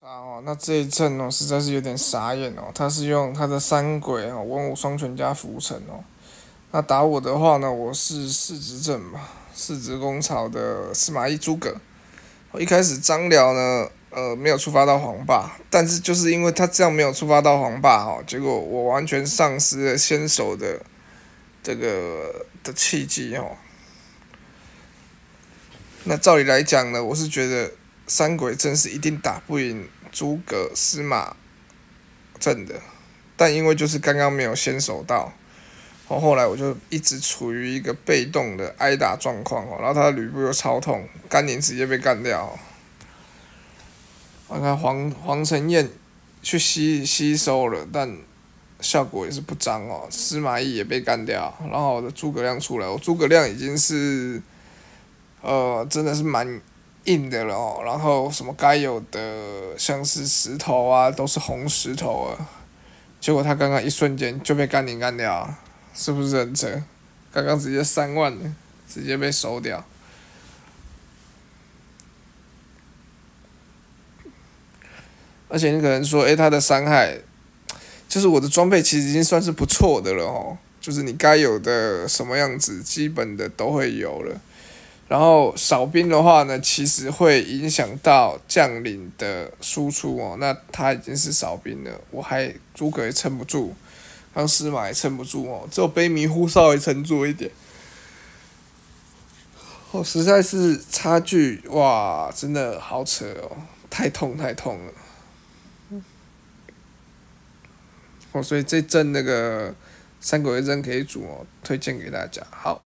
那这一阵实在是有点傻眼他是用他的三鬼文武双全加浮沉那打我的话呢，我是四执正嘛，四执攻曹的司马懿诸葛。一开始张辽呢，没有触发到黄霸，但是就是因为他这样没有触发到黄霸结果我完全丧失了先手的这个的契机那照理来讲呢，我是觉得三鬼阵是一定打不赢诸葛司马阵的，但因为就是刚刚没有先手到，后来我就一直处于一个被动的挨打状况然后他的吕布又超痛，甘宁直接被干掉我看黄承彦去吸收了，但效果也是不彰司马懿也被干掉，然后我的诸葛亮出来，我诸葛亮已经是真的是蛮硬的了然后什么该有的像是石头都是红石头结果他刚刚一瞬间就被甘宁干掉是不是很扯？刚刚直接3万直接被收掉。而且你可能说，他的伤害，就是我的装备其实已经算是不错的了就是你该有的什么样子，基本的都会有了。然后少兵的话呢，其实会影响到将领的输出那他已经是少兵了，我还诸葛也撑不住，然后司马也撑不住只有卑弥呼稍微撑住一点。实在是差距哇，真的好扯太痛了。所以这阵那个三国一阵可以组推荐给大家。好。